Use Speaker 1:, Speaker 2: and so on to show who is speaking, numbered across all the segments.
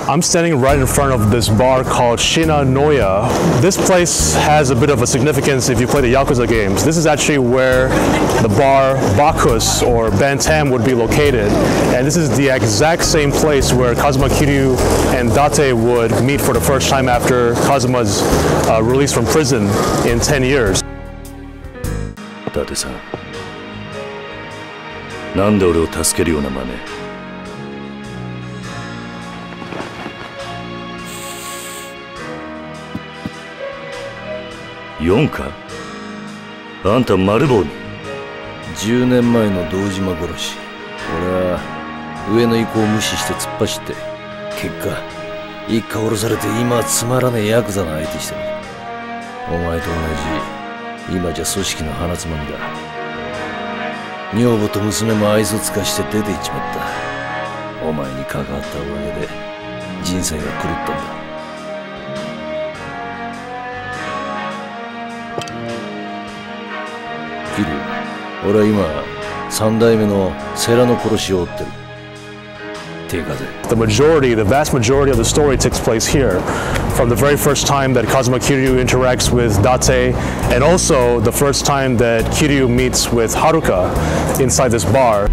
Speaker 1: I'm standing right in front of this bar called Shinanoya. This place has a bit of a significance if you play the Yakuza games. This is actually where the bar Bacchus or Bantam would be located. And this is the exact same place where Kazuma Kiryu and Date would meet for the first time after Kazuma's release from prison in 10 years.
Speaker 2: 伊達さん、なんで俺を助けるような真似。4か？あんたマルボウに。
Speaker 3: 10年前の堂島殺し。俺は上の意向を無視して突っ走って、結果一家殺されて今はつまらねえヤクザの相手してる。お前と同じ今じゃ組織の鼻つまみだ。女房と娘も愛想つかして出て行っちまった。お前に関わったおかげで人生が狂ったんだ。キリュウ、俺は今3代目の世良の殺しを追ってる。手風。
Speaker 1: The vast majority of the story takes place here. From the very first time that Kazuma Kiryu interacts with Date, and also the first time that Kiryu meets with Haruka inside this bar.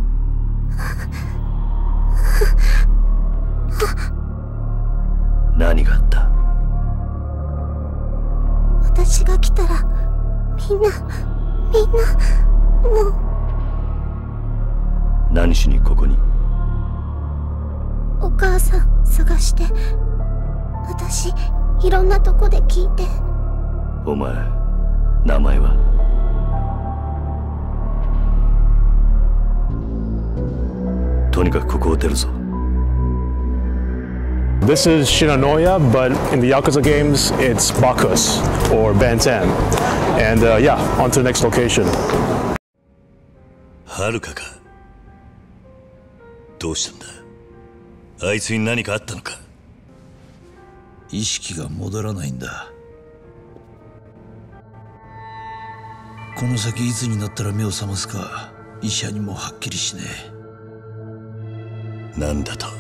Speaker 2: 何があった？
Speaker 4: 私が来たらみんなもう。
Speaker 2: 何しにここに？
Speaker 4: お母さん探して。私いろんなとこで聞いて。
Speaker 2: お前名前は？とにかくここを出るぞ。
Speaker 1: This is Shinanoya, but in the Yakuza games, it's Bacchus or Bantam. And yeah, on to the next location.
Speaker 2: はるかか。どうしたんだ？あいつに何かあったのか？
Speaker 3: 意識が戻らないんだ。この先いつになったら目を覚ますか医者にもはっきりしね
Speaker 2: え。なんだと？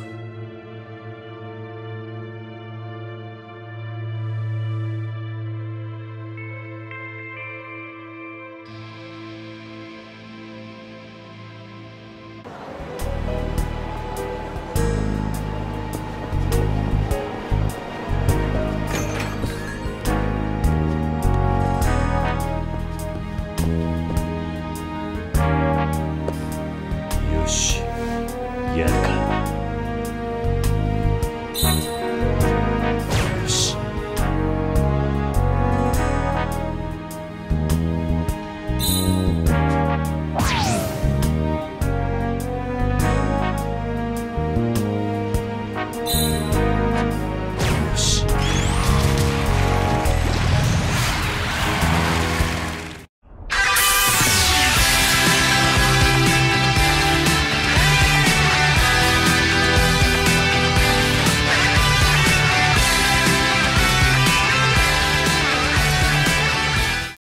Speaker 2: よし、やるか。